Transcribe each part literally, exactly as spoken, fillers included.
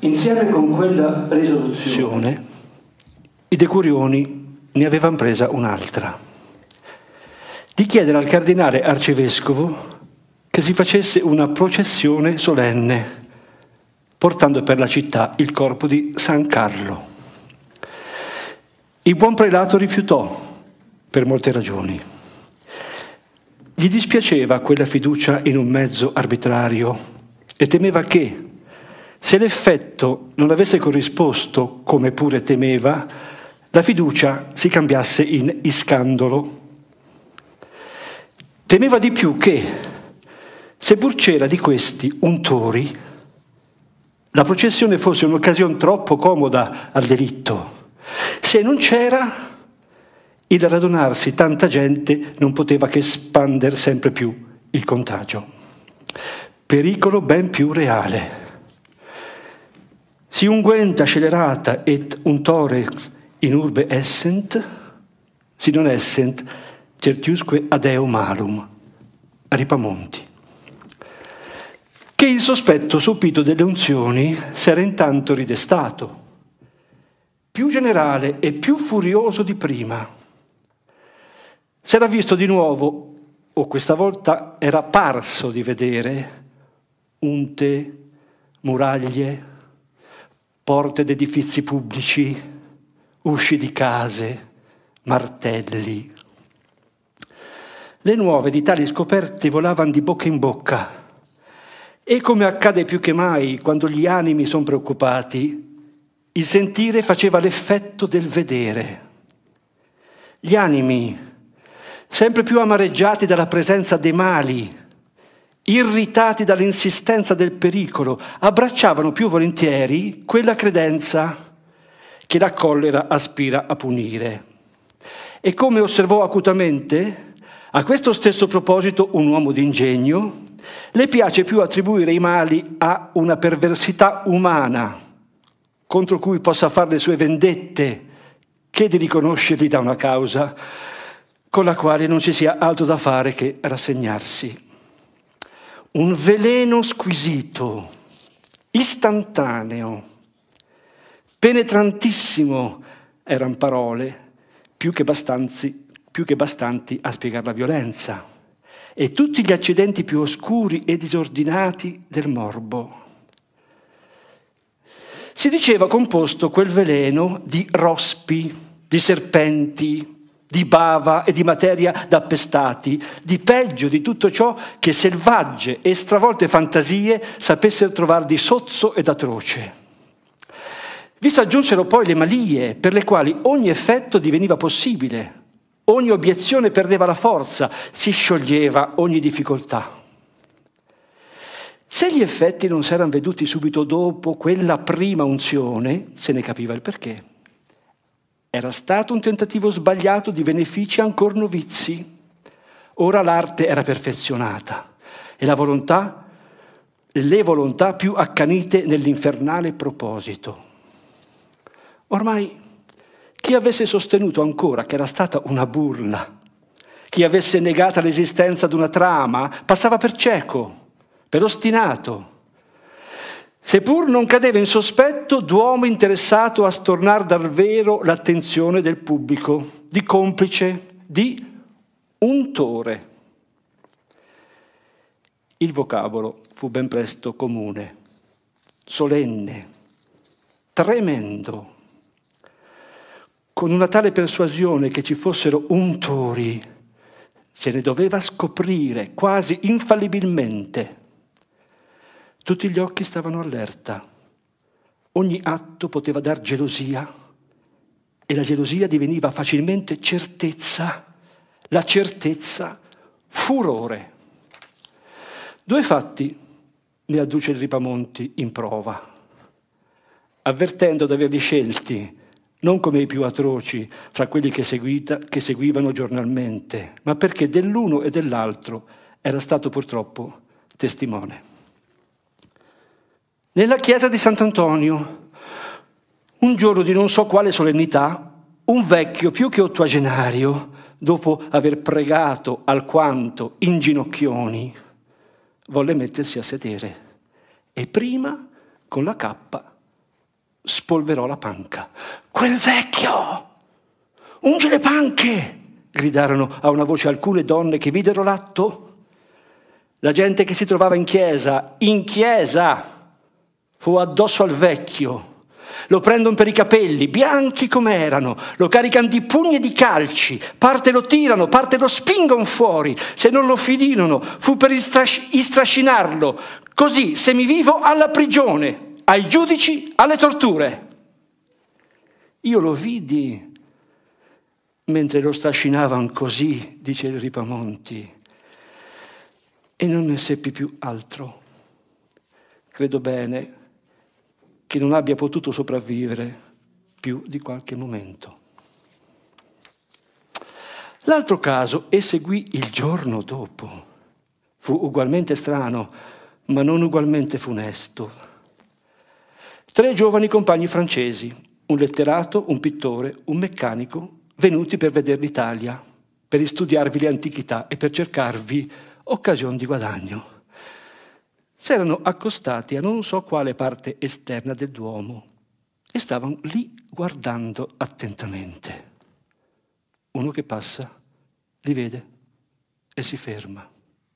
Insieme con quella risoluzione, i decurioni ne avevano presa un'altra, di chiedere al cardinale arcivescovo che si facesse una processione solenne, portando per la città il corpo di San Carlo. Il buon prelato rifiutò per molte ragioni. Gli dispiaceva quella fiducia in un mezzo arbitrario e temeva che, se l'effetto non avesse corrisposto come pure temeva, la fiducia si cambiasse in iscandolo. Temeva di più che, seppur c'era di questi untori, la processione fosse un'occasione troppo comoda al delitto. Se non c'era, il radunarsi tanta gente non poteva che espandere sempre più il contagio. Pericolo ben più reale. Si unguenta scelerata et untorex in urbe essent, si non essent, certiusque ad eo malum, Ripamonti. Che il sospetto sopito delle unzioni s'era intanto ridestato, più generale e più furioso di prima. S'era visto di nuovo, o questa volta era parso di vedere, unte, muraglie, porte d'edifizi pubblici, usci di case, martelli. Le nuove di tali scoperte volavano di bocca in bocca e, come accade più che mai quando gli animi sono preoccupati, il sentire faceva l'effetto del vedere. Gli animi, sempre più amareggiati dalla presenza dei mali, irritati dall'insistenza del pericolo, abbracciavano più volentieri quella credenza che la collera aspira a punire. E come osservò acutamente, a questo stesso proposito un uomo d'ingegno, le piace più attribuire i mali a una perversità umana contro cui possa fare le sue vendette che di riconoscerli da una causa con la quale non ci sia altro da fare che rassegnarsi. Un veleno squisito, istantaneo, penetrantissimo erano parole più che bastanti, più che bastanti a spiegare la violenza e tutti gli accidenti più oscuri e disordinati del morbo. Si diceva composto quel veleno di rospi, di serpenti, di bava e di materia da appestati, di peggio di tutto ciò che selvagge e stravolte fantasie sapessero trovare di sozzo ed atroce. Vi s'aggiunsero poi le malie, per le quali ogni effetto diveniva possibile, ogni obiezione perdeva la forza, si scioglieva ogni difficoltà. Se gli effetti non s'erano veduti subito dopo quella prima unzione, se ne capiva il perché. Era stato un tentativo sbagliato di benefici ancor novizi. Ora l'arte era perfezionata e la volontà, le volontà più accanite nell'infernale proposito. Ormai chi avesse sostenuto ancora che era stata una burla, chi avesse negata l'esistenza di una trama, passava per cieco, per ostinato, seppur non cadeva in sospetto d'uomo interessato a stornar dal vero l'attenzione del pubblico, di complice, di untore. Il vocabolo fu ben presto comune, solenne, tremendo, con una tale persuasione che ci fossero untori, se ne doveva scoprire quasi infallibilmente. Tutti gli occhi stavano allerta, ogni atto poteva dar gelosia e la gelosia diveniva facilmente certezza, la certezza furore. Due fatti ne adduce il Ripamonti in prova, avvertendo di averli scelti non come i più atroci fra quelli che, seguita, che seguivano giornalmente, ma perché dell'uno e dell'altro era stato purtroppo testimone. Nella chiesa di Sant'Antonio, un giorno di non so quale solennità, un vecchio più che ottuagenario, dopo aver pregato alquanto in ginocchioni, volle mettersi a sedere e prima con la cappa spolverò la panca. «Quel vecchio! Unge le panche!» gridarono a una voce alcune donne che videro l'atto. La gente che si trovava in chiesa, in chiesa, fu addosso al vecchio. Lo prendono per i capelli, bianchi come erano, lo caricano di pugni e di calci, parte lo tirano, parte lo spingono fuori. Se non lo finirono, fu per istras- istrascinarlo, così semivivo alla prigione, ai giudici, alle torture. Io lo vidi mentre lo strascinavano così, dice il Ripamonti, e non ne seppi più altro. Credo bene che non abbia potuto sopravvivere più di qualche momento. L'altro caso e seguì il giorno dopo. Fu ugualmente strano, ma non ugualmente funesto. Tre giovani compagni francesi, un letterato, un pittore, un meccanico, venuti per vedere l'Italia, per studiarvi le antichità e per cercarvi occasioni di guadagno. S'erano accostati a non so quale parte esterna del Duomo e stavano lì guardando attentamente. Uno che passa, li vede e si ferma.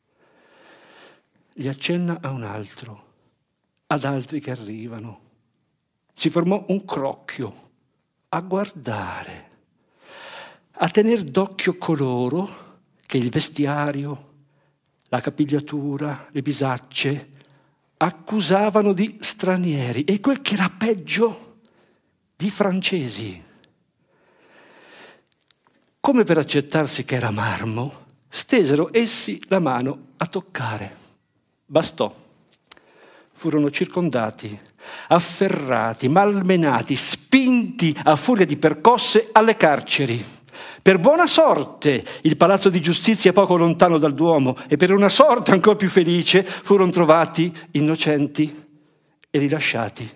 Gli accenna a un altro, ad altri che arrivano. Si formò un crocchio a guardare, a tener d'occhio coloro che il vestiario, la capigliatura, le bisacce accusavano di stranieri e quel che era peggio, di francesi. Come per accertarsi che era marmo, stesero essi la mano a toccare. Bastò. Furono circondati, afferrati, malmenati, spinti a furia di percosse alle carceri. Per buona sorte il palazzo di giustizia è poco lontano dal Duomo e per una sorte ancora più felice furono trovati innocenti e rilasciati.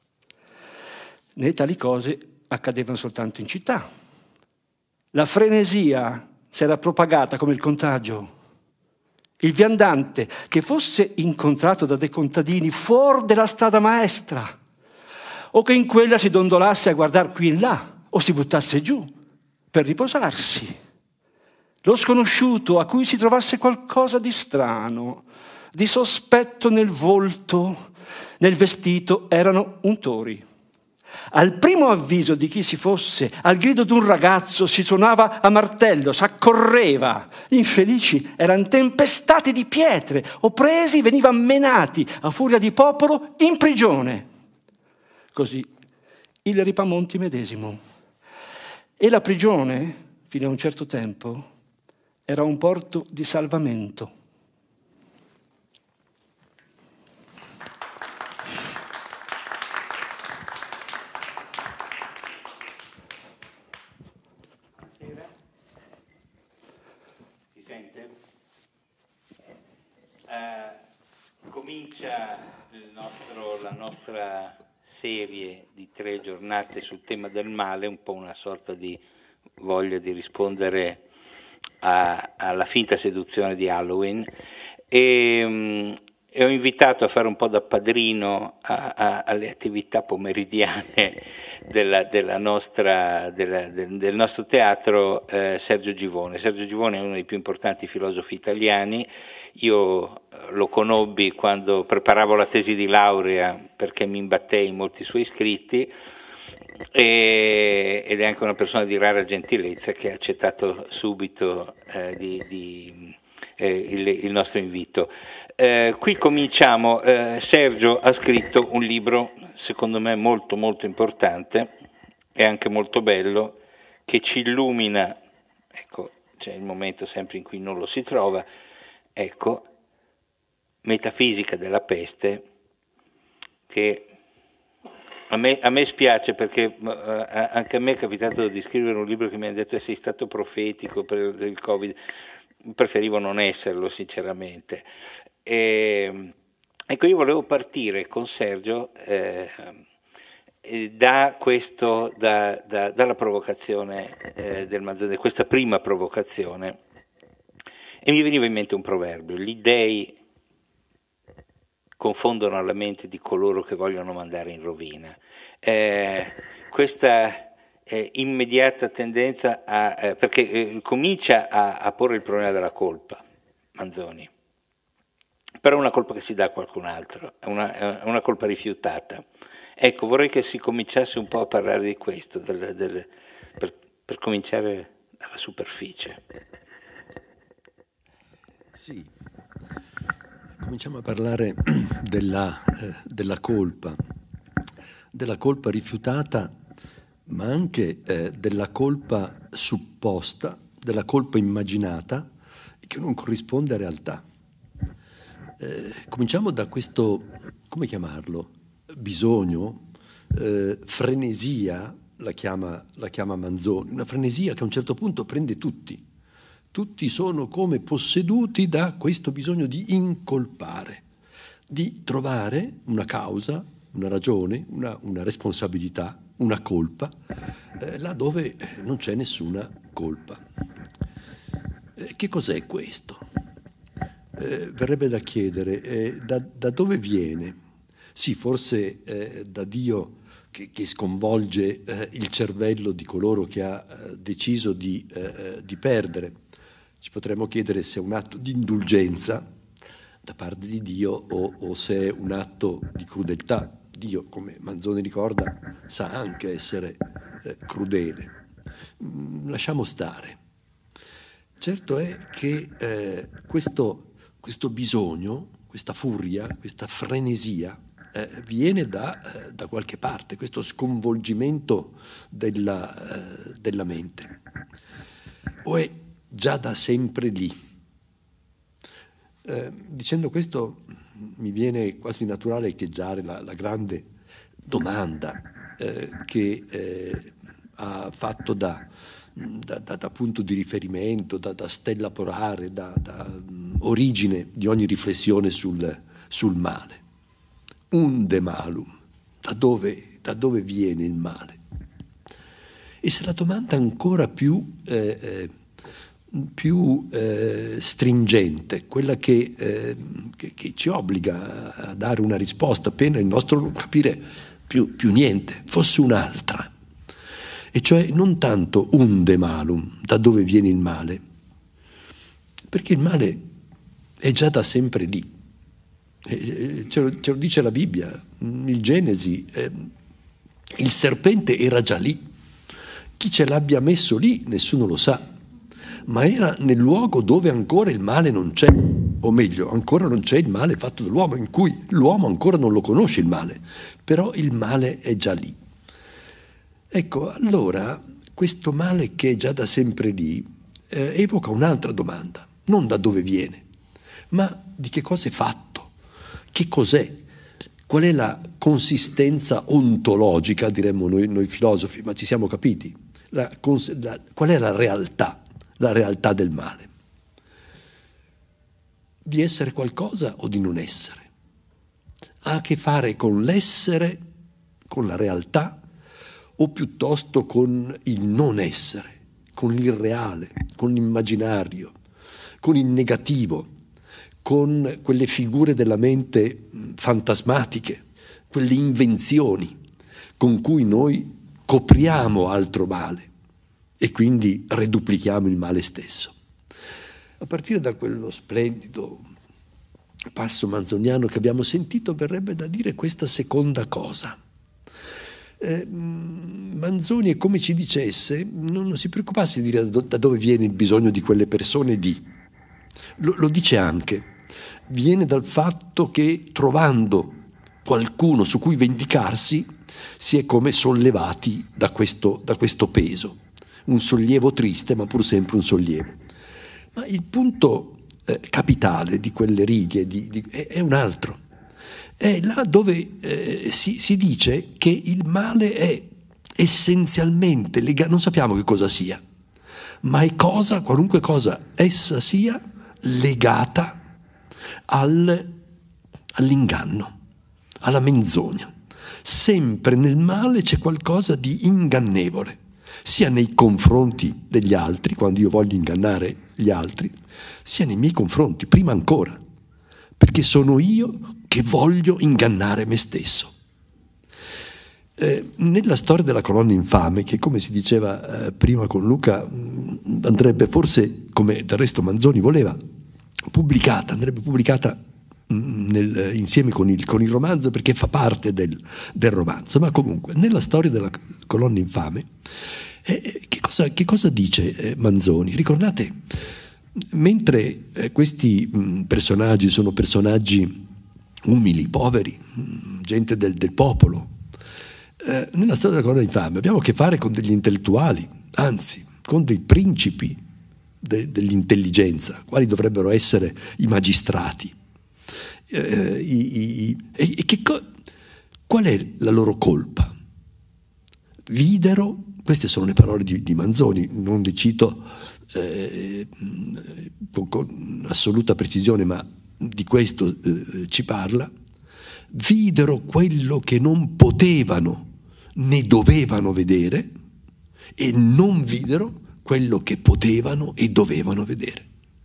Né tali cose accadevano soltanto in città. La frenesia si era propagata come il contagio. Il viandante che fosse incontrato da dei contadini fuori della strada maestra o che in quella si dondolasse a guardare qui e là o si buttasse giù per riposarsi. Lo sconosciuto a cui si trovasse qualcosa di strano, di sospetto nel volto, nel vestito, erano untori. Al primo avviso di chi si fosse, al grido d'un ragazzo si suonava a martello, s'accorreva. Gli infelici erano tempestati di pietre o presi, venivano menati a furia di popolo in prigione. Così il Ripamonti medesimo. E la prigione, fino a un certo tempo, era un porto di salvamento. Buonasera. Si sente? Uh, comincia il nostro, la nostra serie di tre giornate sul tema del male, un po' una sorta di voglia di rispondere a, alla finta seduzione di Halloween e, um, e ho invitato a fare un po' da padrino a, a, alle attività pomeridiane della, della nostra, della, del, del nostro teatro eh, Sergio Givone. Sergio Givone è uno dei più importanti filosofi italiani. Io lo conobbi quando preparavo la tesi di laurea perché mi imbattei in molti suoi scritti e, ed è anche una persona di rara gentilezza che ha accettato subito eh, di, di, eh, il, il nostro invito. Eh, qui cominciamo, eh, Sergio ha scritto un libro secondo me molto molto importante e anche molto bello che ci illumina, ecco c'è il momento sempre in cui non lo si trova, ecco, Metafisica della peste, che a me, a me spiace perché uh, anche a me è capitato di scrivere un libro che mi hanno detto sei stato profetico per, per il Covid, preferivo non esserlo sinceramente. E, ecco, io volevo partire con Sergio eh, da questo, da, da, dalla provocazione eh, del Manzoni, questa prima provocazione, e mi veniva in mente un proverbio: gli dèi confondono la mente di coloro che vogliono mandare in rovina. Eh, questa eh, immediata tendenza a, eh, perché eh, comincia a, a porre il problema della colpa, Manzoni, però è una colpa che si dà a qualcun altro, è una, è una colpa rifiutata. Ecco, vorrei che si cominciasse un po' a parlare di questo, del, del, per, per cominciare dalla superficie. Sì, cominciamo a parlare della, eh, della colpa, della colpa rifiutata, ma anche eh, della colpa supposta, della colpa immaginata che non corrisponde a realtà. Eh, cominciamo da questo, come chiamarlo? Bisogno, eh, frenesia, la chiama, la chiama Manzoni, una frenesia che a un certo punto prende tutti. Tutti sono come posseduti da questo bisogno di incolpare, di trovare una causa, una ragione, una, una responsabilità, una colpa, eh, là dove non c'è nessuna colpa. Eh, che cos'è questo? Eh, verrebbe da chiedere, eh, da, da dove viene? Sì, forse eh, da Dio che, che sconvolge eh, il cervello di coloro che ha eh, deciso di, eh, di perdere. Ci potremmo chiedere se è un atto di indulgenza da parte di Dio o, o se è un atto di crudeltà. Dio, come Manzoni ricorda, sa anche essere eh, crudele. Mm, lasciamo stare. Certo è che eh, questo, questo bisogno, questa furia, questa frenesia eh, viene da, eh, da qualche parte, questo sconvolgimento della, eh, della mente. O è già da sempre lì. Eh, dicendo questo mi viene quasi naturale echeggiare la, la grande domanda eh, che eh, ha fatto da, da, da, da punto di riferimento, da, da stella polare, da, da um, origine di ogni riflessione sul, sul male. Unde malum, da dove, da dove viene il male? E se la domanda ancora più eh, eh, più eh, stringente, quella che, eh, che, che ci obbliga a dare una risposta appena il nostro non capire più, più niente, fosse un'altra, e cioè non tanto unde malum, da dove viene il male, perché il male è già da sempre lì, eh, ce, lo, ce lo dice la Bibbia, il Genesi, eh, il serpente era già lì, chi ce l'abbia messo lì nessuno lo sa, ma era nel luogo dove ancora il male non c'è, o meglio, ancora non c'è il male fatto dall'uomo, in cui l'uomo ancora non lo conosce il male, però il male è già lì. Ecco, allora, questo male che è già da sempre lì eh, evoca un'altra domanda, non da dove viene, ma di che cosa è fatto, che cos'è, qual è la consistenza ontologica, diremmo noi, noi filosofi, ma ci siamo capiti, la, la, qual è la realtà? La realtà del male, di essere qualcosa o di non essere, ha a che fare con l'essere, con la realtà, o piuttosto con il non essere, con l'irreale, con l'immaginario, con il negativo, con quelle figure della mente fantasmatiche, quelle invenzioni con cui noi copriamo altro male e quindi reduplichiamo il male stesso. A partire da quello splendido passo manzoniano che abbiamo sentito, verrebbe da dire questa seconda cosa. Eh, Manzoni è come ci dicesse, non, non si preoccupasse di dire da dove viene il bisogno di quelle persone di. Lo, lo dice anche, viene dal fatto che trovando qualcuno su cui vendicarsi si è come sollevati da questo, da questo peso. Un sollievo triste, ma pur sempre un sollievo. Ma il punto eh, capitale di quelle righe di, di, è, è un altro. È là dove eh, si, si dice che il male è essenzialmente legato, non sappiamo che cosa sia, ma è cosa, qualunque cosa essa sia, legata al, all'inganno, alla menzogna. Sempre nel male c'è qualcosa di ingannevole, sia nei confronti degli altri, quando io voglio ingannare gli altri, sia nei miei confronti, prima ancora, perché sono io che voglio ingannare me stesso. Eh, nella storia della colonna infame, che come si diceva eh, prima con Luca, mh, andrebbe forse, come del resto Manzoni voleva, pubblicata, andrebbe pubblicata mh, nel, insieme con il, con il romanzo, perché fa parte del, del romanzo. Ma comunque, nella storia della colonna infame, eh, che, cosa, che cosa dice eh, Manzoni? Ricordate, mentre eh, questi mh, personaggi sono personaggi umili, poveri, mh, gente del, del popolo, Eh, nella storia della colonna infame abbiamo a che fare con degli intellettuali, anzi con dei principi de, dell'intelligenza, quali dovrebbero essere i magistrati. Eh, i, i, e, e che co- qual è la loro colpa? Videro, queste sono le parole di, di Manzoni, non le cito eh, con, con assoluta precisione, ma di questo eh, ci parla. Videro quello che non potevano né dovevano vedere e non videro quello che potevano e dovevano vedere.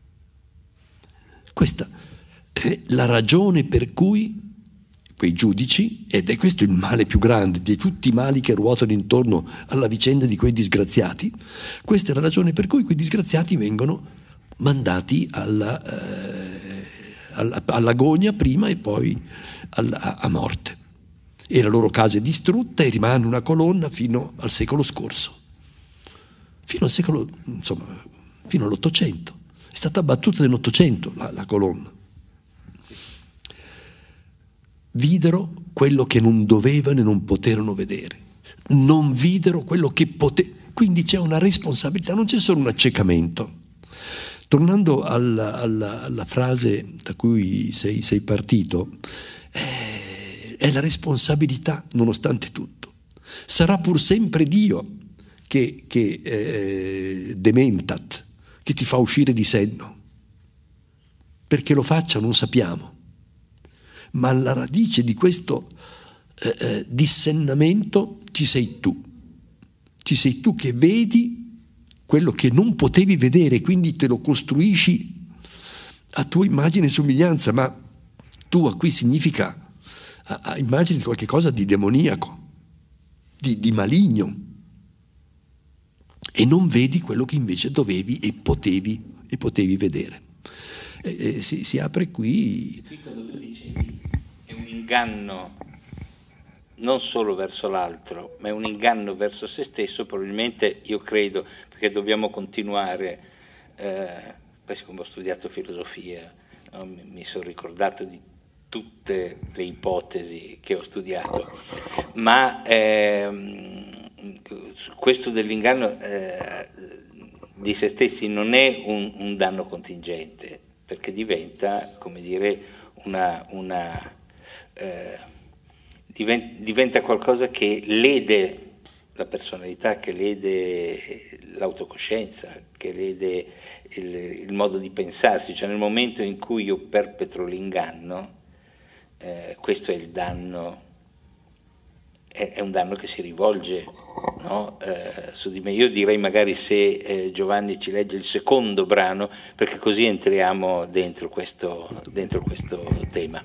Questa è la ragione per cui quei giudici, ed è questo il male più grande di tutti i mali che ruotano intorno alla vicenda di quei disgraziati, questa è la ragione per cui quei disgraziati vengono mandati alla, eh, alla, all'agonia prima e poi alla, a morte. E la loro casa è distrutta e rimane una colonna fino al secolo scorso, fino al secolo, insomma, fino all'Ottocento. È stata abbattuta nell'Ottocento la, la colonna. Videro quello che non dovevano e non poterono vedere, non videro quello che potevano. Quindi c'è una responsabilità, non c'è solo un accecamento. Tornando alla, alla, alla frase da cui sei, sei partito, eh, è la responsabilità nonostante tutto. Sarà pur sempre Dio che, che eh, dementat, che ti fa uscire di senno. Perché lo faccia non sappiamo, ma alla radice di questo eh, eh, dissennamento ci sei tu. Ci sei tu che vedi quello che non potevi vedere, quindi te lo costruisci a tua immagine e somiglianza, ma tua qui significa a, a immagini qualche cosa di demoniaco, di, di maligno, e non vedi quello che invece dovevi e potevi, e potevi vedere. E, e si, si apre qui. Qui quando tu dicevi è un inganno non solo verso l'altro, ma è un inganno verso se stesso, probabilmente io credo, perché dobbiamo continuare, eh, poi siccome ho studiato filosofia, no, mi, mi sono ricordato di tutte le ipotesi che ho studiato, ma ehm, questo dell'inganno eh, di se stessi non è un, un danno contingente, perché diventa, come dire, una, una eh, diventa, diventa qualcosa che lede la personalità, che lede l'autocoscienza, che lede il, il modo di pensarsi. Cioè nel momento in cui io perpetro l'inganno, eh, questo è il danno, è, è un danno che si rivolge, no? eh, su di me. Io direi magari se eh, Giovanni ci legge il secondo brano, perché così entriamo dentro questo, dentro questo tema.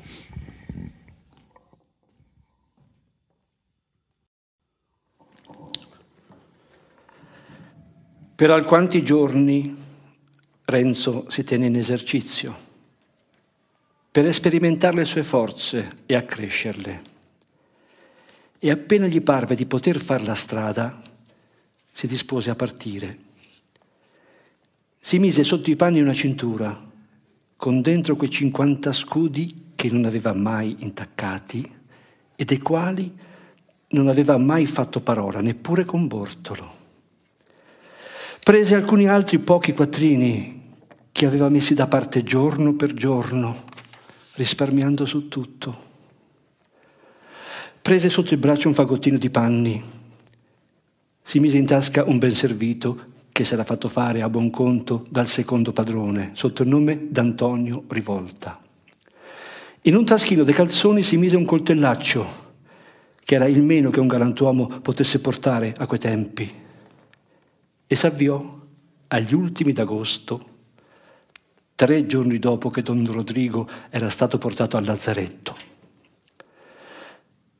Per alquanti giorni Renzo si tenne in esercizio per sperimentare le sue forze e accrescerle. E appena gli parve di poter far la strada, si dispose a partire. Si mise sotto i panni una cintura, con dentro quei cinquanta scudi che non aveva mai intaccati e dei quali non aveva mai fatto parola, neppure con Bortolo. Prese alcuni altri pochi quattrini che aveva messi da parte giorno per giorno, risparmiando su tutto. Prese sotto il braccio un fagottino di panni, si mise in tasca un ben servito che s'era fatto fare a buon conto dal secondo padrone, sotto il nome d'Antonio Rivolta. In un taschino dei calzoni si mise un coltellaccio, che era il meno che un galantuomo potesse portare a quei tempi, e s'avviò agli ultimi d'agosto, tre giorni dopo che don Rodrigo era stato portato al lazzaretto.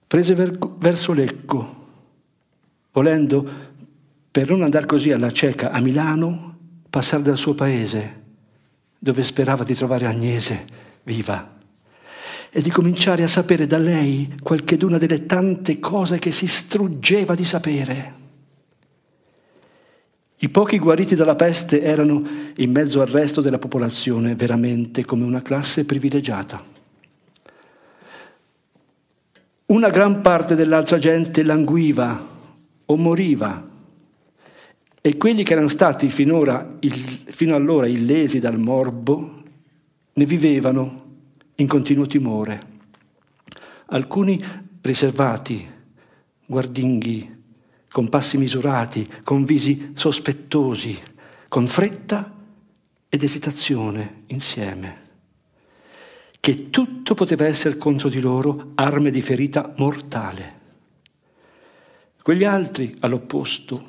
prese ver- verso Lecco, volendo, per non andare così alla cieca a Milano, passare dal suo paese, dove sperava di trovare Agnese viva, e di cominciare a sapere da lei qualcheduna delle tante cose che si struggeva di sapere. I pochi guariti dalla peste erano, in mezzo al resto della popolazione, veramente come una classe privilegiata. Una gran parte dell'altra gente languiva o moriva, e quelli che erano stati finora, il, fino allora illesi dal morbo ne vivevano in continuo timore. Alcuni riservati, guardinghi, con passi misurati, con visi sospettosi, con fretta ed esitazione insieme, che tutto poteva essere contro di loro arme di ferita mortale. Quegli altri, all'opposto,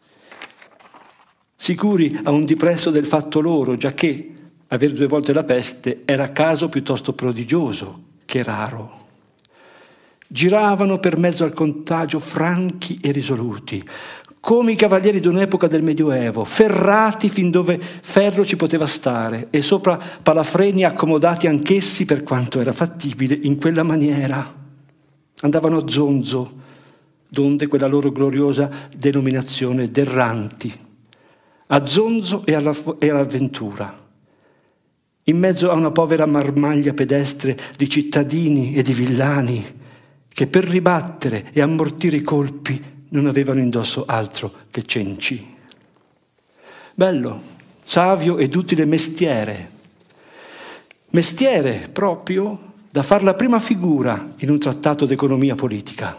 sicuri a un dipresso del fatto loro, giacché aver due volte la peste era caso piuttosto prodigioso che raro. Giravano per mezzo al contagio franchi e risoluti, come i cavalieri di un'epoca del Medioevo, ferrati fin dove ferro ci poteva stare e sopra palafreni accomodati anch'essi per quanto era fattibile in quella maniera. Andavano a zonzo, donde quella loro gloriosa denominazione d'erranti, a zonzo e, alla, e all'avventura, in mezzo a una povera marmaglia pedestre di cittadini e di villani che per ribattere e ammortire i colpi non avevano indosso altro che cenci. Bello, savio ed utile mestiere. Mestiere proprio da far la prima figura in un trattato d'economia politica.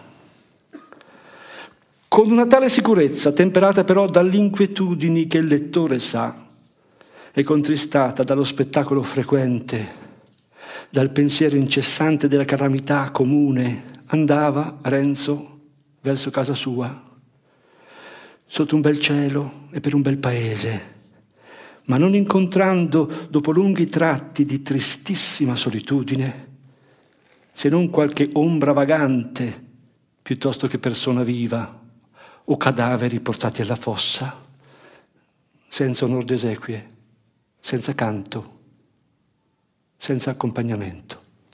Con una tale sicurezza, temperata però dall'inquietudini che il lettore sa, e contristata dallo spettacolo frequente, dal pensiero incessante della calamità comune, andava Renzo verso casa sua, sotto un bel cielo e per un bel paese, ma non incontrando, dopo lunghi tratti di tristissima solitudine, se non qualche ombra vagante, piuttosto che persona viva, o cadaveri portati alla fossa, senza onor d'esequie, senza canto, senza accompagnamento.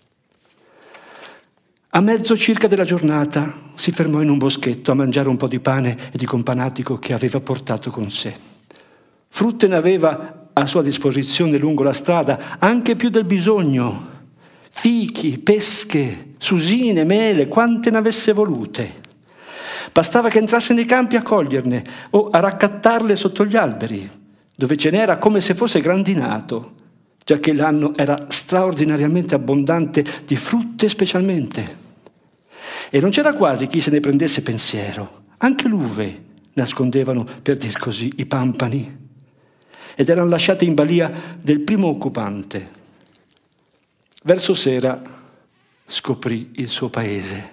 A mezzo circa della giornata si fermò in un boschetto a mangiare un po' di pane e di companatico che aveva portato con sé. Frutte ne aveva a sua disposizione lungo la strada, anche più del bisogno. Fichi, pesche, susine, mele, quante ne avesse volute. Bastava che entrasse nei campi a coglierne o a raccattarle sotto gli alberi, dove ce n'era come se fosse grandinato, giacché l'anno era straordinariamente abbondante di frutte specialmente. E non c'era quasi chi se ne prendesse pensiero. Anche l'uve nascondevano, per dir così, i pampani, ed erano lasciate in balia del primo occupante. Verso sera scoprì il suo paese.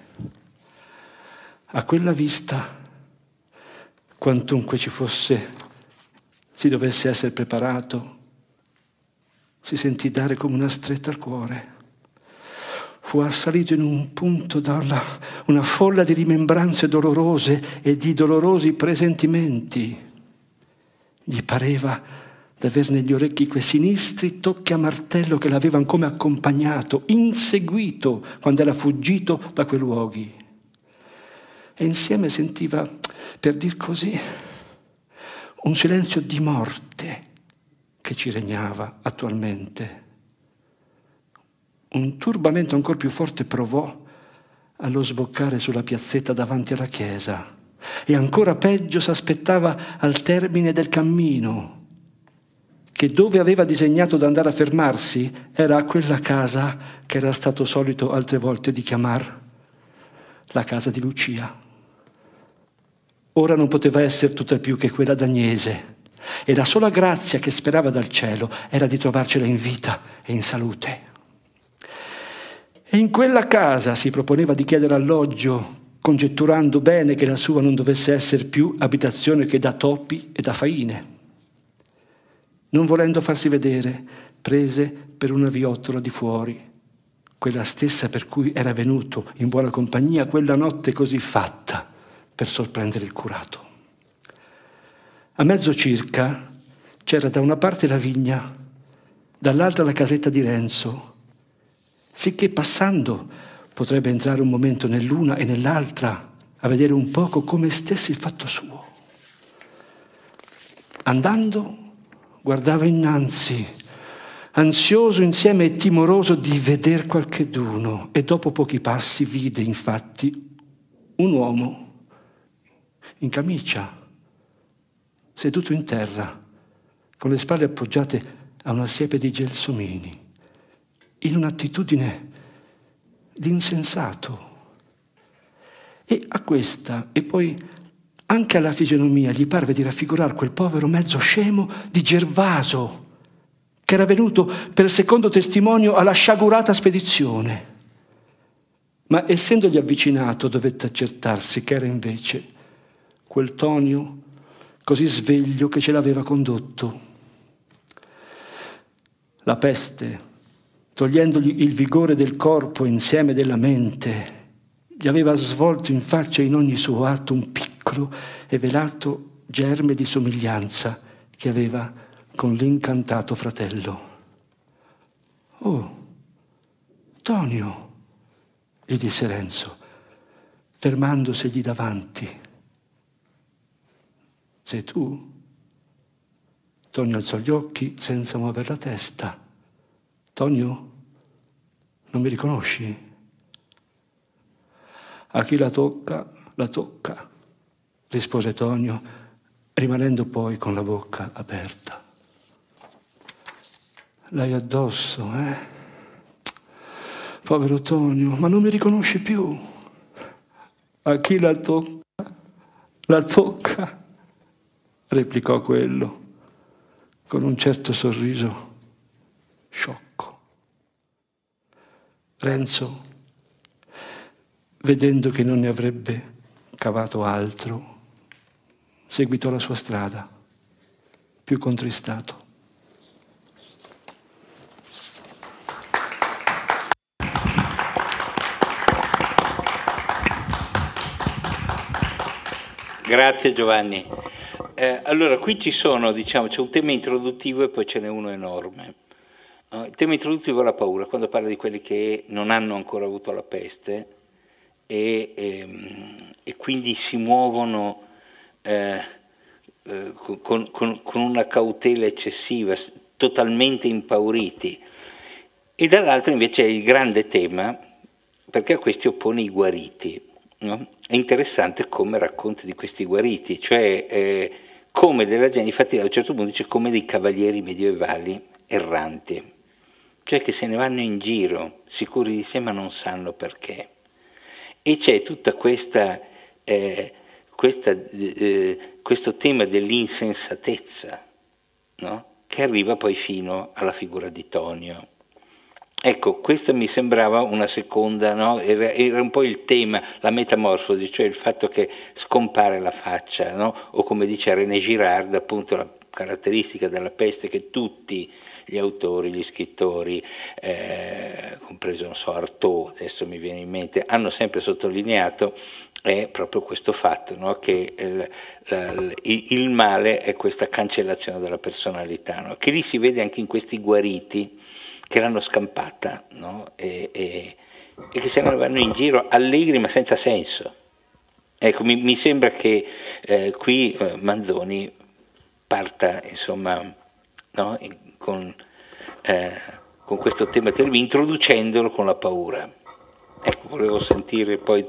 A quella vista, quantunque ci fosse, si dovesse essere preparato, si sentì dare come una stretta al cuore. Fu assalito in un punto da una folla di rimembranze dolorose e di dolorosi presentimenti. Gli pareva d'aver negli orecchi quei sinistri tocchi a martello che l'avevano come accompagnato, inseguito quando era fuggito da quei luoghi. E insieme sentiva, per dir così, un silenzio di morte che ci regnava attualmente. Un turbamento ancor più forte provò allo sboccare sulla piazzetta davanti alla chiesa, e ancora peggio s'aspettava al termine del cammino, che dove aveva disegnato d'andare a fermarsi era a quella casa che era stato solito altre volte di chiamar la casa di Lucia. Ora non poteva essere tutt'al più che quella d'Agnese, e la sola grazia che sperava dal cielo era di trovarcela in vita e in salute. E in quella casa si proponeva di chiedere alloggio, congetturando bene che la sua non dovesse essere più abitazione che da topi e da faine. Non volendo farsi vedere, prese per una viottola di fuori quella stessa per cui era venuto in buona compagnia quella notte così fatta per sorprendere il curato. A mezzo circa c'era da una parte la vigna, dall'altra la casetta di Renzo, sicché passando potrebbe entrare un momento nell'una e nell'altra a vedere un poco come stesse il fatto suo. Andando guardava innanzi, ansioso insieme e timoroso di veder qualcheduno, e dopo pochi passi vide infatti un uomo in camicia, seduto in terra, con le spalle appoggiate a una siepe di gelsomini, in un'attitudine di insensato. E a questa, e poi anche alla fisionomia, gli parve di raffigurar quel povero mezzo scemo di Gervaso, che era venuto per secondo testimonio alla sciagurata spedizione. Ma essendogli avvicinato, dovette accertarsi che era invece quel Tonio così sveglio che ce l'aveva condotto. La peste, togliendogli il vigore del corpo insieme della mente, gli aveva svolto in faccia in ogni suo atto un piccolo e velato germe di somiglianza che aveva con l'incantato fratello. «Oh, Tonio», gli disse Renzo, fermandosegli davanti. «Sei tu?» Tonio alzò gli occhi senza muovere la testa. «Tonio, non mi riconosci?» «A chi la tocca, la tocca», rispose Tonio, rimanendo poi con la bocca aperta. «L'hai addosso, eh? Povero Tonio, ma non mi riconosci più?» «A chi la tocca, la tocca», replicò quello, con un certo sorriso sciocco. Renzo, vedendo che non ne avrebbe cavato altro, seguitò la sua strada, più contristato. Grazie Giovanni. Eh, allora, qui ci sono, diciamo, c'è un tema introduttivo e poi ce n'è uno enorme. Uh, il tema introduttivo è la paura, quando parla di quelli che non hanno ancora avuto la peste e, e, e quindi si muovono eh, eh, con, con, con una cautela eccessiva, totalmente impauriti. E dall'altro invece è il grande tema, perché a questi oppone i guariti. No? È interessante come racconta di questi guariti, cioè eh, come della gente, infatti a un certo punto dice come dei cavalieri medievali erranti, cioè che se ne vanno in giro, sicuri di sé ma non sanno perché. E c'è tutta questa, eh, questa eh, questo tema dell'insensatezza, no? Che arriva poi fino alla figura di Tonio. Ecco, questa mi sembrava una seconda, no? era, era un po' il tema, la metamorfosi, cioè il fatto che scompare la faccia, no? O come dice René Girard, appunto la caratteristica della peste che tutti gli autori, gli scrittori, eh, compreso, non so, Artaud, adesso mi viene in mente, hanno sempre sottolineato, è proprio questo fatto, no? Che il, la, il, il male è questa cancellazione della personalità, no? Che lì si vede anche in questi guariti, che l'hanno scampata, no? e, e, e che se ne vanno in giro allegri ma senza senso. Ecco, mi, mi sembra che eh, qui eh, Manzoni parta, insomma, no? con, eh, con questo tema terribile, introducendolo con la paura. Ecco, volevo sentire poi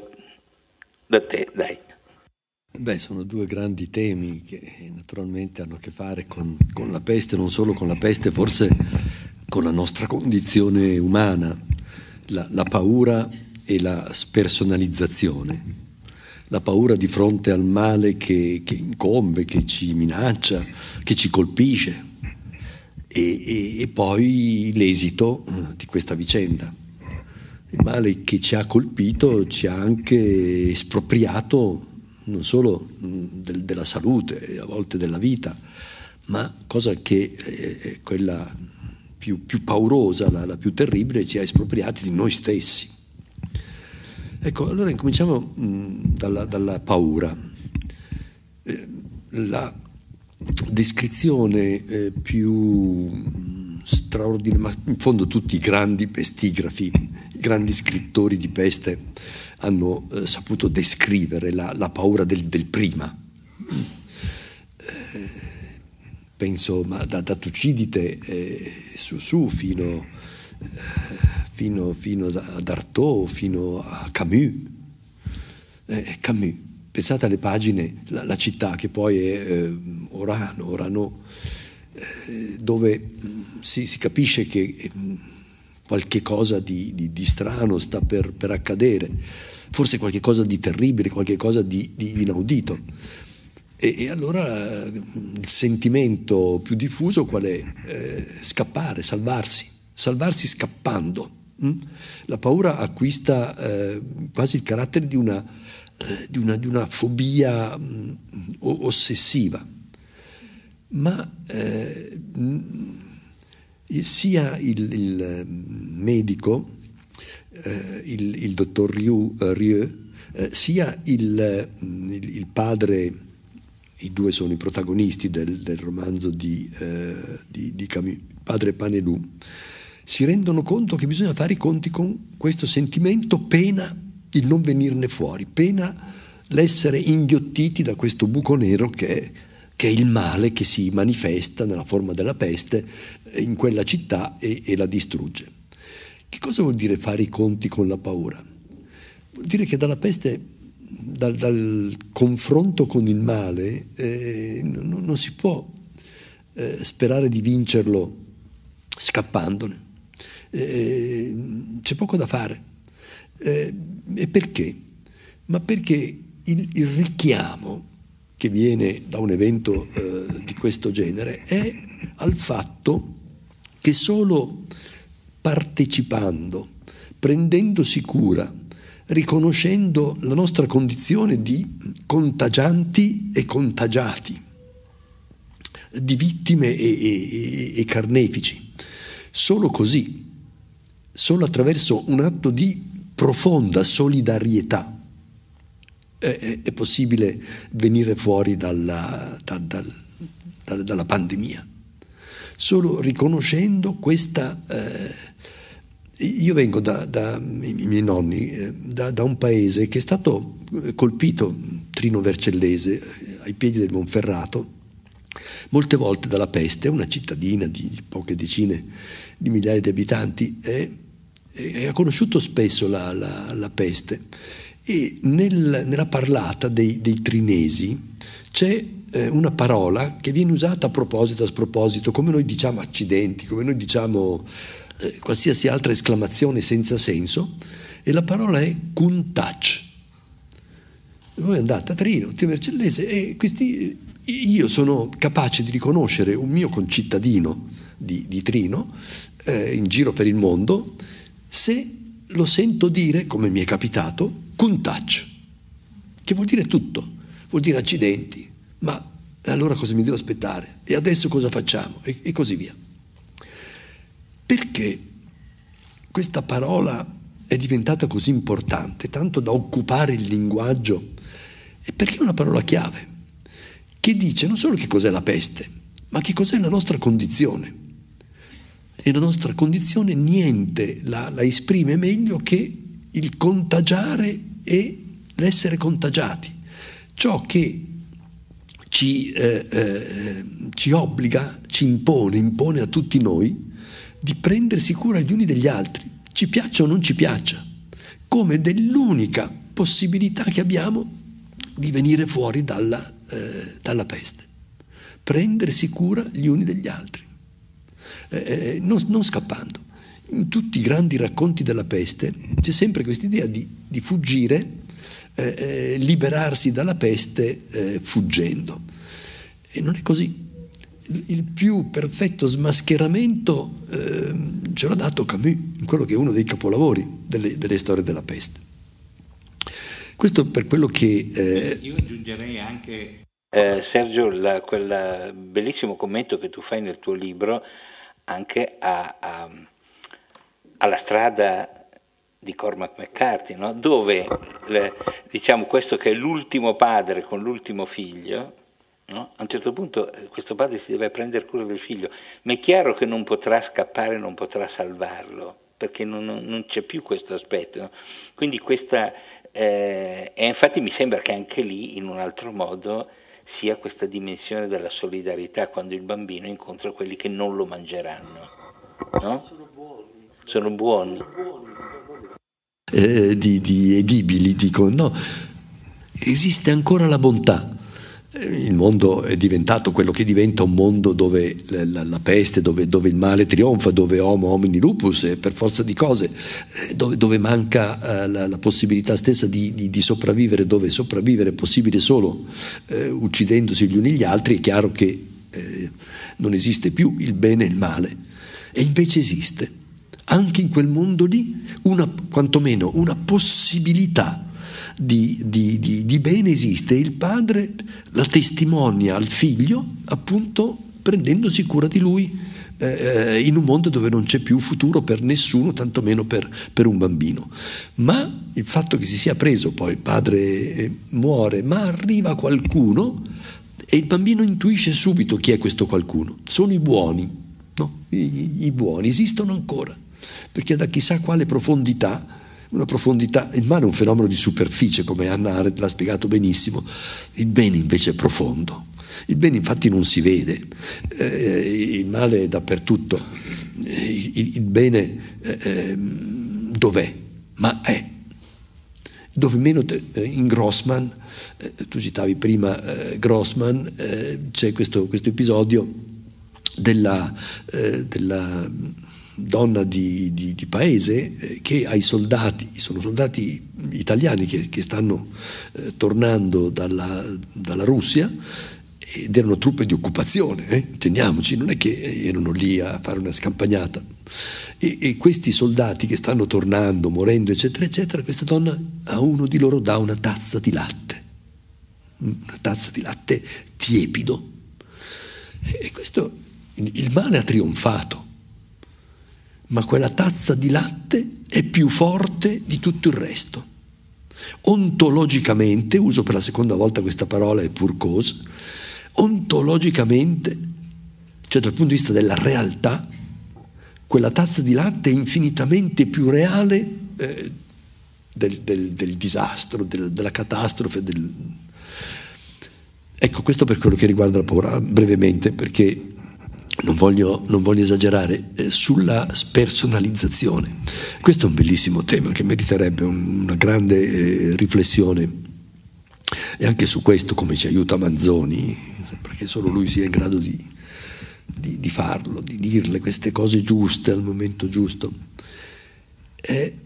da te, dai. Beh, sono due grandi temi che naturalmente hanno a che fare con, con la peste, non solo con la peste, forse con la nostra condizione umana, la, la paura e la spersonalizzazione, la paura di fronte al male che, che incombe, che ci minaccia, che ci colpisce, e, e, e poi l'esito di questa vicenda. Il male che ci ha colpito ci ha anche espropriato non solo del, della salute, a volte della vita, ma cosa che è quella più, più paurosa, la, la più terribile, ci ha espropriati di noi stessi. Ecco, allora incominciamo mh, dalla, dalla paura. Eh, la descrizione eh, più straordinaria, ma in fondo tutti i grandi pestigrafi, i grandi scrittori di peste hanno eh, saputo descrivere la, la paura del, del prima. Eh, penso ma da, da Tucidide eh, su, su fino, eh, fino, fino ad Artaud, fino a Camus. Eh, Camus, pensate alle pagine, la, la città che poi è eh, Orano, Orano eh, dove mh, si, si capisce che eh, qualche cosa di, di, di strano sta per, per accadere, forse qualche cosa di terribile, qualche cosa di, di inaudito. E, e allora il sentimento più diffuso qual è? Eh, scappare, salvarsi, salvarsi scappando. Mm? La paura acquista eh, quasi il carattere di una, eh, di una, di una fobia mh, ossessiva. Ma eh, sia il, il medico, eh, il, il dottor Rieu, Rieu eh, sia il, il, il padre, i due sono i protagonisti del, del romanzo di, eh, di, di Camus, padre Panelou, si rendono conto che bisogna fare i conti con questo sentimento, pena il non venirne fuori, pena l'essere inghiottiti da questo buco nero che è, che è il male che si manifesta nella forma della peste in quella città e, e la distrugge. Che cosa vuol dire fare i conti con la paura? Vuol dire che dalla peste, dal, dal confronto con il male, eh, non, non si può eh, sperare di vincerlo scappandone. Eh, c'è poco da fare. Eh, e perché? Ma perché il, il richiamo che viene da un evento eh, di questo genere è al fatto che solo partecipando, prendendosi cura, riconoscendo la nostra condizione di contagianti e contagiati, di vittime e, e, e carnefici, solo così, solo attraverso un atto di profonda solidarietà è, è possibile venire fuori dalla, da, da, da, dalla pandemia. Solo riconoscendo questa... Eh, io vengo da, da i miei nonni, eh, da, da un paese che è stato colpito, Trino Vercellese, eh, ai piedi del Monferrato, molte volte dalla peste. È una cittadina di poche decine di migliaia di abitanti e, e ha conosciuto spesso la, la, la peste. E nel, nella parlata dei, dei trinesi c'è eh, una parola che viene usata a proposito, a sproposito, come noi diciamo accidenti, come noi diciamo eh, qualsiasi altra esclamazione senza senso, e la parola è kuntac. Voi andate a Trino, Trino Vercellese, e questi, io sono capace di riconoscere un mio concittadino di, di Trino eh, in giro per il mondo se lo sento dire, come mi è capitato, kuntac, che vuol dire tutto, vuol dire accidenti, ma allora cosa mi devo aspettare? E adesso cosa facciamo? E, e così via. Perché questa parola è diventata così importante, tanto da occupare il linguaggio? E perché è una parola chiave, che dice non solo che cos'è la peste, ma che cos'è la nostra condizione. E la nostra condizione niente la, la esprime meglio che il contagiare e l'essere contagiati. Ciò che ci, eh, eh, ci obbliga, ci impone, impone a tutti noi di prendersi cura gli uni degli altri, ci piaccia o non ci piaccia, come dell'unica possibilità che abbiamo di venire fuori dalla, eh, dalla peste. Prendersi cura gli uni degli altri, eh, non, non scappando. In tutti i grandi racconti della peste c'è sempre questa idea di, di fuggire, eh, eh, liberarsi dalla peste eh, fuggendo. E non è così. Il, il più perfetto smascheramento eh, ce l'ha dato Camus, in quello che è uno dei capolavori delle, delle storie della peste. Questo per quello che... Eh, Io aggiungerei anche, eh, Sergio, la, quel bellissimo commento che tu fai nel tuo libro anche a, a, alla strada di Cormac McCarthy, no? Dove le, diciamo questo che è l'ultimo padre con l'ultimo figlio, no? A un certo punto questo padre si deve prendere cura del figlio, ma è chiaro che non potrà scappare, non potrà salvarlo, perché non, non, non c'è più questo aspetto, no? Quindi questa, eh, e infatti mi sembra che anche lì in un altro modo sia questa dimensione della solidarietà quando il bambino incontra quelli che non lo mangeranno, no? Sono buoni. Sono buoni. Eh, di, di edibili, dico, no, esiste ancora la bontà. Il mondo è diventato quello che diventa, un mondo dove la, la peste, dove, dove il male trionfa, dove homo homini lupus, e per forza di cose, dove, dove manca eh, la, la possibilità stessa di, di, di sopravvivere, dove sopravvivere è possibile solo eh, uccidendosi gli uni gli altri. È chiaro che eh, non esiste più il bene e il male, e invece esiste anche in quel mondo lì una, quantomeno una possibilità Di, di, di, di bene esiste. Il padre la testimonia al figlio, appunto prendendosi cura di lui eh, in un mondo dove non c'è più futuro per nessuno, tantomeno per, per un bambino. Ma il fatto che si sia preso, poi il padre eh, muore, ma arriva qualcuno e il bambino intuisce subito chi è questo qualcuno. Sono i buoni, no? I, i buoni esistono ancora, perché da chissà quale profondità, una profondità, il male è un fenomeno di superficie, come Hannah Arendt l'ha spiegato benissimo. Il bene invece è profondo. Il bene infatti non si vede, eh, il male è dappertutto. Eh, il, il bene eh, dov'è? Ma è. Dove meno te, eh, in Grossman, eh, tu citavi prima eh, Grossman, eh, c'è questo, questo episodio della, eh, della donna di, di, di paese eh, che ai soldati, sono soldati italiani che, che stanno eh, tornando dalla, dalla Russia, ed erano truppe di occupazione, eh? intendiamoci, non è che erano lì a fare una scampagnata, e, e questi soldati che stanno tornando, morendo eccetera eccetera, questa donna a uno di loro dà una tazza di latte, una tazza di latte tiepido, e questo, il male ha trionfato, ma quella tazza di latte è più forte di tutto il resto. Ontologicamente, uso per la seconda volta questa parola, è pour cause, ontologicamente, cioè dal punto di vista della realtà, quella tazza di latte è infinitamente più reale eh, del, del, del disastro, del, della catastrofe. Del... Ecco, questo per quello che riguarda la paura, brevemente, perché Non voglio, non voglio esagerare, eh, sulla spersonalizzazione. Questo è un bellissimo tema che meriterebbe un, una grande eh, riflessione, e anche su questo, come ci aiuta Manzoni, sembra che solo lui sia in grado di, di, di farlo, di dirle queste cose giuste al momento giusto. Eh,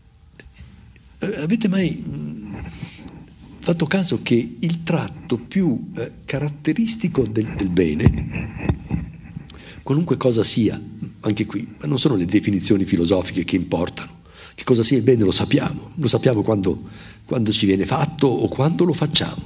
avete mai mh, fatto caso che il tratto più eh, caratteristico del, del bene, qualunque cosa sia, anche qui, ma non sono le definizioni filosofiche che importano, che cosa sia il bene lo sappiamo, lo sappiamo quando, quando ci viene fatto o quando lo facciamo.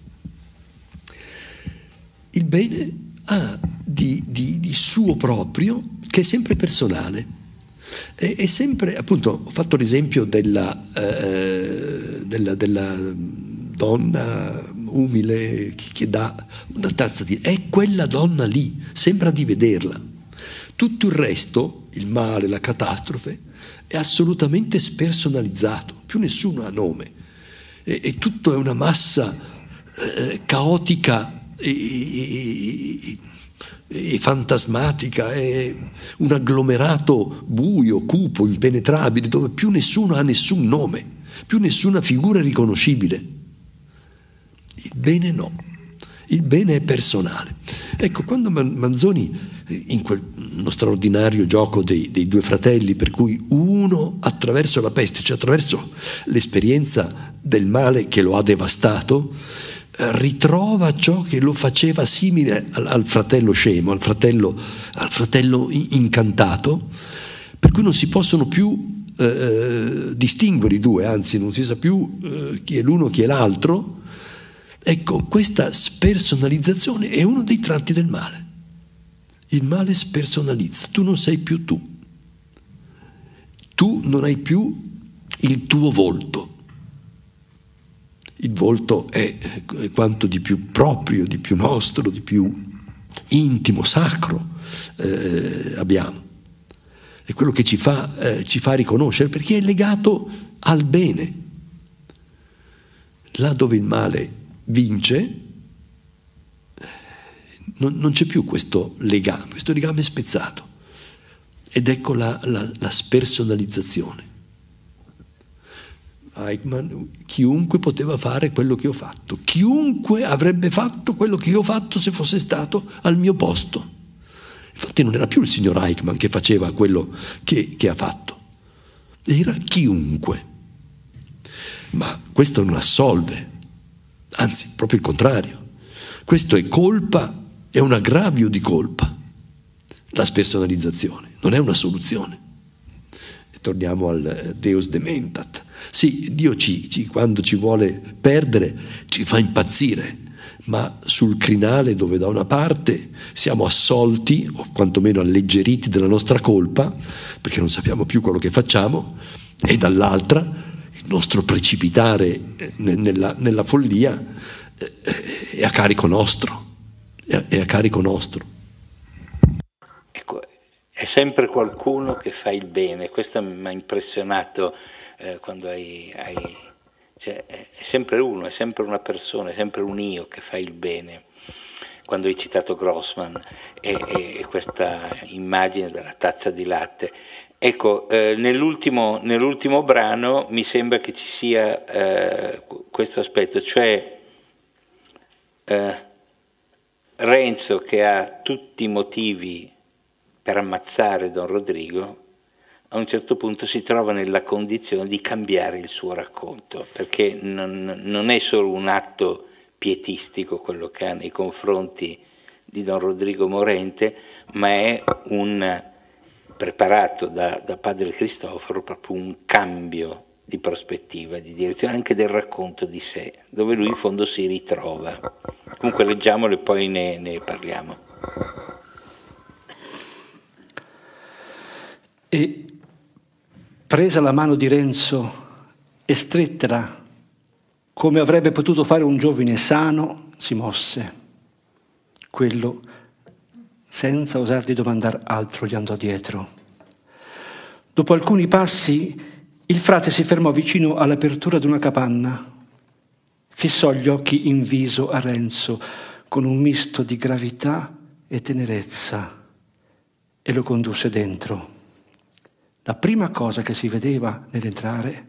Il bene ha di, di, di suo proprio, che è sempre personale, è, è sempre, appunto, ho fatto l'esempio della, eh, della, della donna umile che dà una tazza di... è quella donna lì, sembra di vederla. Tutto il resto, il male, la catastrofe, è assolutamente spersonalizzato, più nessuno ha nome, e, e tutto è una massa eh, caotica e, e, e, e fantasmatica, è un agglomerato buio, cupo, impenetrabile, dove più nessuno ha nessun nome, più nessuna figura è riconoscibile. Il bene no, il bene è personale. Ecco, quando Manzoni, in quello straordinario gioco dei, dei due fratelli, per cui uno attraverso la peste, cioè attraverso l'esperienza del male che lo ha devastato, ritrova ciò che lo faceva simile al, al fratello scemo, al fratello, al fratello incantato, per cui non si possono più eh, distinguere i due, anzi non si sa più eh, chi è l'uno, chi è l'altro. Ecco, questa spersonalizzazione è uno dei tratti del male. Il male spersonalizza, tu non sei più tu. Tu non hai più il tuo volto. Il volto è quanto di più proprio, di più nostro, di più intimo, sacro eh, abbiamo. È quello che ci fa, eh, ci fa riconoscere, perché è legato al bene. Là dove il male vince, non, non c'è più questo legame, questo legame è spezzato. Ed ecco la, la, la spersonalizzazione. Eichmann, chiunque poteva fare quello che ho fatto, chiunque avrebbe fatto quello che io ho fatto se fosse stato al mio posto. Infatti non era più il signor Eichmann che faceva quello che, che ha fatto, era chiunque. Ma questo non assolve, anzi, proprio il contrario. Questo è colpa, è un aggravio di colpa, la spersonalizzazione, non è una soluzione. E torniamo al Deus dementat. Sì, Dio ci, ci, quando ci vuole perdere ci fa impazzire, ma sul crinale dove da una parte siamo assolti o quantomeno alleggeriti della nostra colpa, perché non sappiamo più quello che facciamo, e dall'altra il nostro precipitare nella, nella follia è a carico nostro, è a carico nostro. Ecco, è sempre qualcuno che fa il bene, questo mi ha impressionato eh, quando hai... hai Cioè, è sempre uno, è sempre una persona, è sempre un io che fa il bene. Quando hai citato Grossman e, e questa immagine della tazza di latte, ecco, eh, nell'ultimo, nell'ultimo brano mi sembra che ci sia eh, questo aspetto, cioè eh, Renzo che ha tutti i motivi per ammazzare Don Rodrigo, a un certo punto si trova nella condizione di cambiare il suo racconto, perché non, non è solo un atto pietistico quello che ha nei confronti di Don Rodrigo Morente, ma è un, preparato da, da padre Cristoforo, proprio un cambio di prospettiva, di direzione anche del racconto di sé, dove lui in fondo si ritrova. Comunque leggiamolo e poi ne, ne parliamo. E presa la mano di Renzo e strettela come avrebbe potuto fare un giovine sano, si mosse. Quello, senza osar di domandar altro, gli andò dietro. Dopo alcuni passi, il frate si fermò vicino all'apertura di una capanna. Fissò gli occhi in viso a Renzo con un misto di gravità e tenerezza e lo condusse dentro. La prima cosa che si vedeva nell'entrare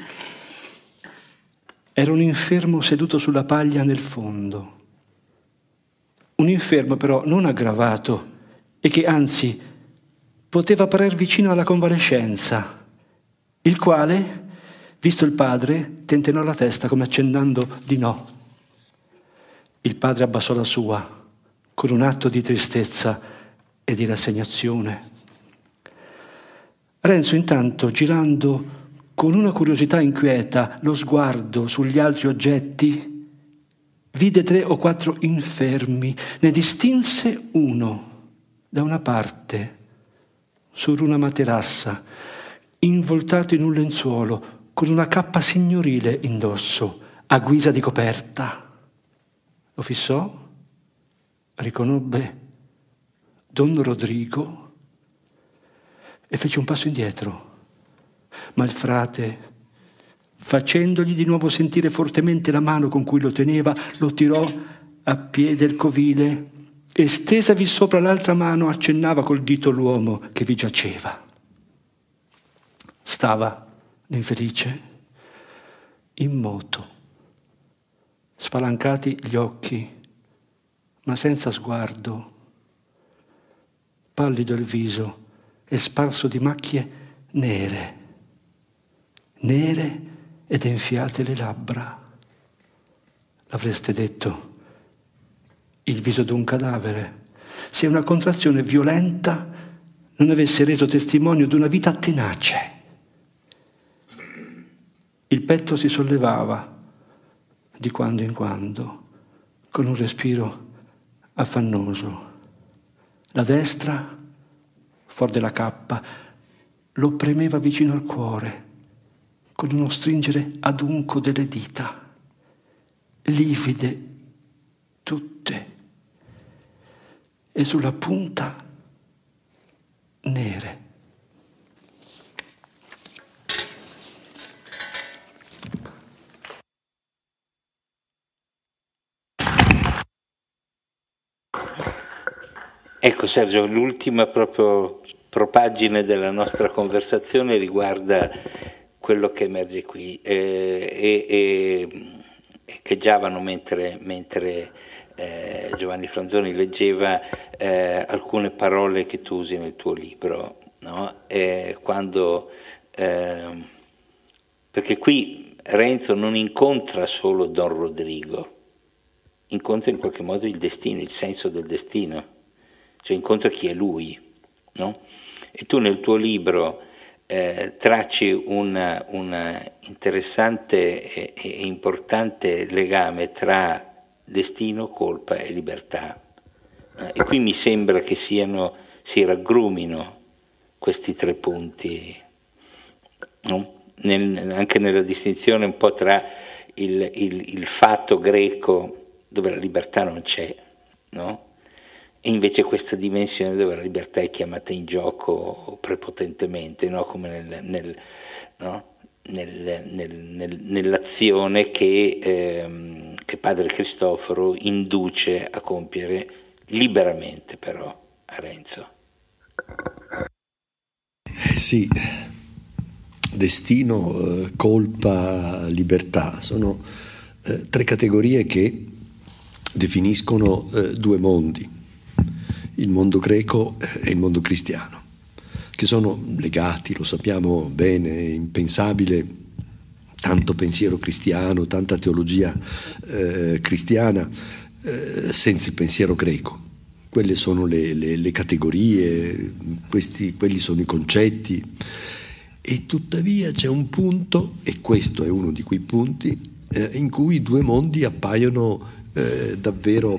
era un infermo seduto sulla paglia nel fondo. Un infermo però non aggravato e che anzi poteva parer vicino alla convalescenza, il quale, visto il padre, tentennò la testa come accennando di no. Il padre abbassò la sua con un atto di tristezza e di rassegnazione. Renzo intanto, girando con una curiosità inquieta lo sguardo sugli altri oggetti, vide tre o quattro infermi, ne distinse uno da una parte, su una materassa, involtato in un lenzuolo, con una cappa signorile indosso, a guisa di coperta. Lo fissò, riconobbe Don Rodrigo e fece un passo indietro. Ma il frate, facendogli di nuovo sentire fortemente la mano con cui lo teneva, lo tirò a piede il covile e stesavi sopra l'altra mano accennava col dito l'uomo che vi giaceva. Stava l'infelice immoto, spalancati gli occhi, ma senza sguardo, pallido il viso e sparso di macchie nere, nere ed enfiate le labbra. L'avreste detto il viso d'un cadavere, se una contrazione violenta non avesse reso testimonio di una vita tenace. Il petto si sollevava di quando in quando con un respiro affannoso. La destra, fuori della cappa, lo premeva vicino al cuore, con uno stringere adunco delle dita, livide tutte, e sulla punta nere. Ecco Sergio, l'ultima proprio propagine della nostra conversazione riguarda quello che emerge qui eh, e, e echeggiavano mentre, mentre eh, Giovanni Franzoni leggeva eh, alcune parole che tu usi nel tuo libro, no? eh, quando, eh, perché qui Renzo non incontra solo Don Rodrigo, incontra in qualche modo il destino, il senso del destino, cioè incontra chi è lui, no? E tu nel tuo libro eh, tracci un interessante e, e importante legame tra destino, colpa e libertà. Eh, e qui mi sembra che siano, si raggrumino questi tre punti, no? Nel, anche nella distinzione un po' tra il, il, il fatto greco dove la libertà non c'è, no? E invece questa dimensione dove la libertà è chiamata in gioco prepotentemente, no? Come nel, nel, no? nel, nel, nel, nell'azione che, ehm, che Padre Cristoforo induce a compiere liberamente però a Renzo. Eh sì, destino, eh, colpa, libertà, sono eh, tre categorie che definiscono eh, due mondi, il mondo greco e il mondo cristiano, che sono legati, lo sappiamo bene, è impensabile tanto pensiero cristiano, tanta teologia eh, cristiana eh, senza il pensiero greco. Quelle sono le, le, le categorie, questi, quelli sono i concetti, e tuttavia c'è un punto, e questo è uno di quei punti, eh, in cui i due mondi appaiono eh, davvero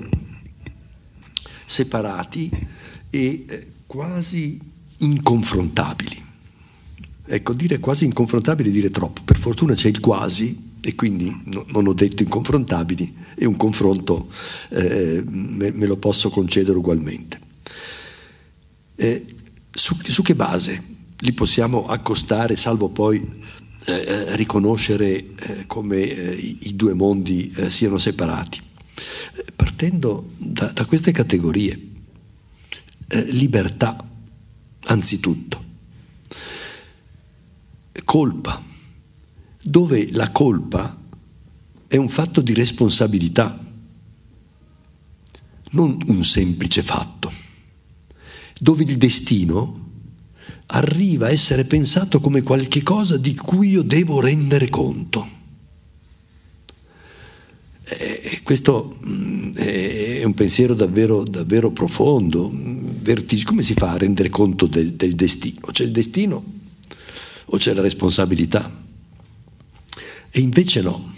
separati e eh, quasi inconfrontabili. Ecco, dire quasi inconfrontabili è dire troppo, per fortuna c'è il quasi, e quindi no, non ho detto inconfrontabili, e un confronto eh, me, me lo posso concedere ugualmente. Eh, su, su che base li possiamo accostare, salvo poi eh, riconoscere eh, come eh, i, i due mondi eh, siano separati? Eh, partendo da, da queste categorie. Eh, libertà, anzitutto. Colpa, dove la colpa è un fatto di responsabilità, non un semplice fatto, dove il destino arriva a essere pensato come qualche cosa di cui io devo rendere conto. E questo è un pensiero davvero, davvero profondo, vertig- come si fa a rendere conto del, del destino? C'è il destino o c'è la responsabilità? E invece no.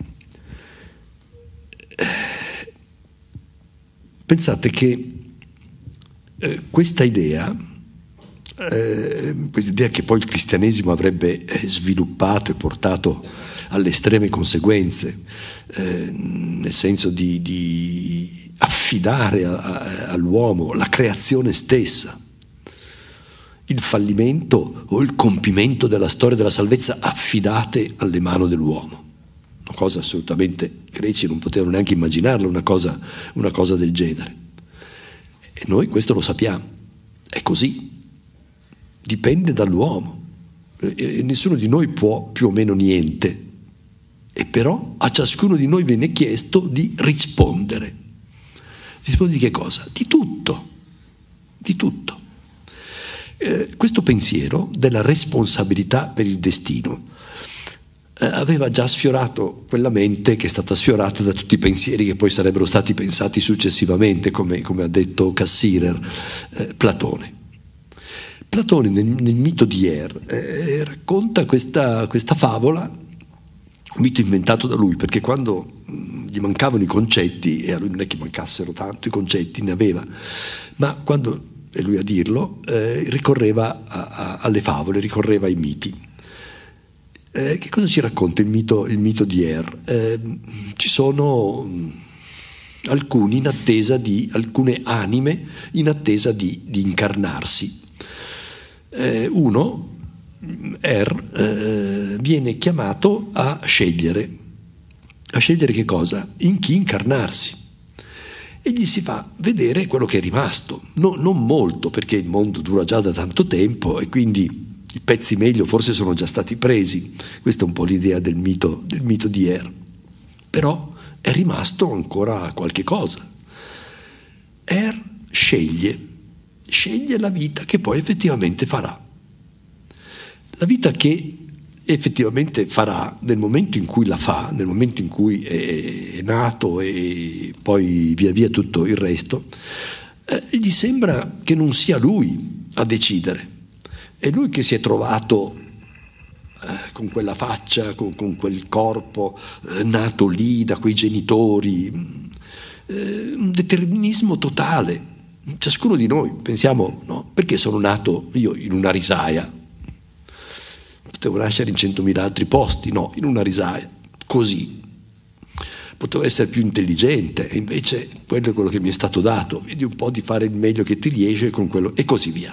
Pensate che eh, questa idea, eh, questa idea che poi il cristianesimo avrebbe eh, sviluppato e portato alle estreme conseguenze, eh, nel senso di, di affidare a, a, all'uomo la creazione stessa, il fallimento o il compimento della storia della salvezza affidate alle mani dell'uomo. Una cosa assolutamente, i greci non potevano neanche immaginarla, una cosa, una cosa del genere. E noi questo lo sappiamo, è così, dipende dall'uomo, e, e nessuno di noi può più o meno niente, e però a ciascuno di noi viene chiesto di rispondere. Rispondi di che cosa? Di tutto, di tutto. Eh, questo pensiero della responsabilità per il destino eh, aveva già sfiorato quella mente che è stata sfiorata da tutti i pensieri che poi sarebbero stati pensati successivamente, come, come ha detto Cassirer, eh, Platone. Platone nel, nel mito di Er eh, racconta questa, questa favola, un mito inventato da lui, perché quando gli mancavano i concetti, e a lui non è che mancassero tanto i concetti, ne aveva, ma quando, è lui a dirlo, eh, ricorreva a, a, alle favole, ricorreva ai miti. Eh, che cosa ci racconta il mito, il mito di Er? Eh, ci sono alcuni in attesa di, alcune anime in attesa di, di incarnarsi. Eh, uno, Er, eh, viene chiamato a scegliere. A scegliere che cosa? In chi incarnarsi. E gli si fa vedere quello che è rimasto. No, non molto, perché il mondo dura già da tanto tempo e quindi i pezzi meglio forse sono già stati presi. Questa è un po' l'idea del mito, del mito di Er. Però è rimasto ancora qualche cosa. Er sceglie, sceglie la vita che poi effettivamente farà. La vita che effettivamente farà nel momento in cui la fa, nel momento in cui è nato e poi via via tutto il resto, eh, gli sembra che non sia lui a decidere. È lui che si è trovato eh, con quella faccia, con, con quel corpo, eh, nato lì da quei genitori, eh, un determinismo totale. Ciascuno di noi pensiamo, no, perché sono nato io in una risaia? Potevo nascere in centomila altri posti, no, in una risaia, così. Potevo essere più intelligente, e invece quello è quello che mi è stato dato. Vedi un po' di fare il meglio che ti riesce con quello, e così via.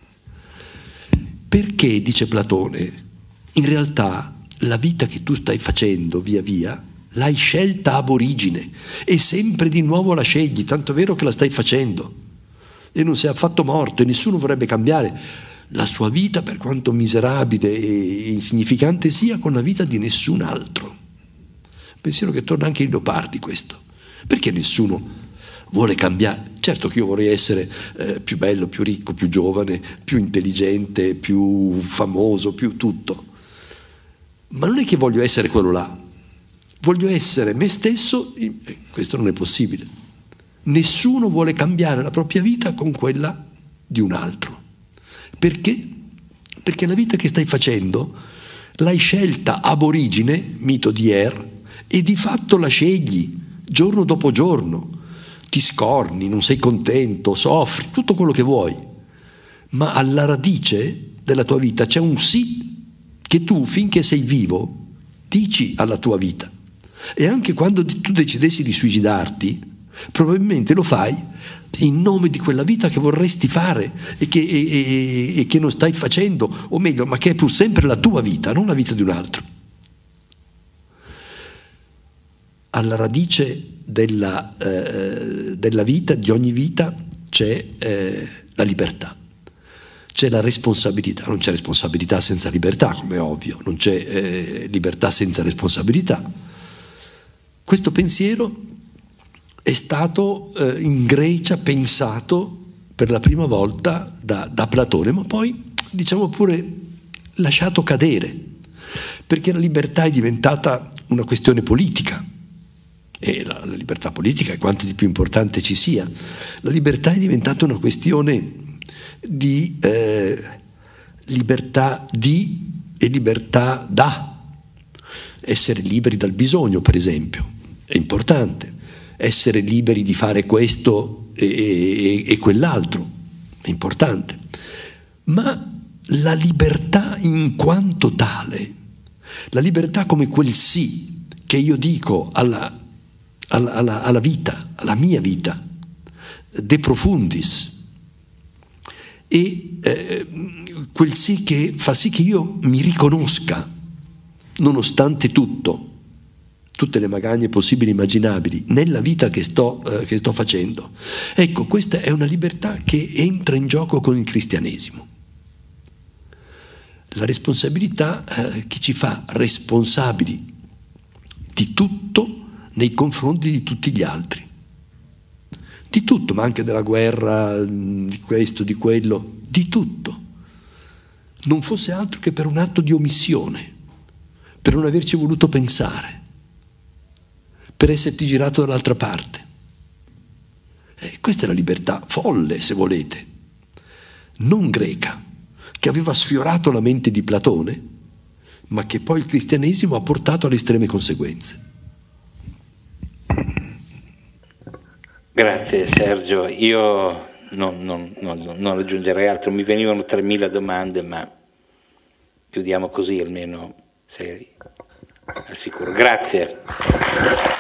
Perché, dice Platone, in realtà la vita che tu stai facendo via via l'hai scelta ab origine e sempre di nuovo la scegli, tanto è vero che la stai facendo e non sei affatto morto e nessuno vorrebbe cambiare la sua vita, per quanto miserabile e insignificante sia, con la vita di nessun altro. Pensiero che torna anche in Leopardi questo. Perché nessuno vuole cambiare? Certo che io vorrei essere eh, più bello, più ricco, più giovane, più intelligente, più famoso, più tutto. Ma non è che voglio essere quello là. Voglio essere me stesso, e questo non è possibile. Nessuno vuole cambiare la propria vita con quella di un altro. Perché? Perché la vita che stai facendo l'hai scelta ab origine, mito di Er, e di fatto la scegli giorno dopo giorno. Ti scorni, non sei contento, soffri, tutto quello che vuoi. Ma alla radice della tua vita c'è un sì che tu, finché sei vivo, dici alla tua vita. E anche quando tu decidessi di suicidarti, probabilmente lo fai in nome di quella vita che vorresti fare e che, e, e, e che non stai facendo, o meglio, ma che è pur sempre la tua vita, non la vita di un altro. Alla radice della, eh, della vita, di ogni vita, c'è eh, la libertà, c'è la responsabilità. Non c'è responsabilità senza libertà, come è ovvio, non c'è eh, libertà senza responsabilità. Questo pensiero è stato eh, in Grecia pensato per la prima volta da, da Platone, ma poi diciamo pure lasciato cadere, perché la libertà è diventata una questione politica, e la, la libertà politica è quanto di più importante ci sia. La libertà è diventata una questione di eh, libertà di e libertà da. Essere liberi dal bisogno, per esempio, è importante. Essere liberi di fare questo e, e, e quell'altro è importante. Ma la libertà in quanto tale, la libertà come quel sì che io dico alla, alla, alla, alla vita, alla mia vita, de profundis, e eh, quel sì che fa sì che io mi riconosca, nonostante tutto, tutte le magagne possibili e immaginabili, nella vita che sto, eh, che sto facendo. Ecco, questa è una libertà che entra in gioco con il cristianesimo. La responsabilità eh, che ci fa responsabili di tutto nei confronti di tutti gli altri. Di tutto, ma anche della guerra, di questo, di quello, di tutto. Non fosse altro che per un atto di omissione, per non averci voluto pensare, per esserti girato dall'altra parte. E questa è la libertà folle, se volete, non greca, che aveva sfiorato la mente di Platone, ma che poi il cristianesimo ha portato alle estreme conseguenze. Grazie Sergio, io non, non, non, non aggiungerei altro, mi venivano tremila domande, ma chiudiamo così almeno sei al sicuro. Grazie.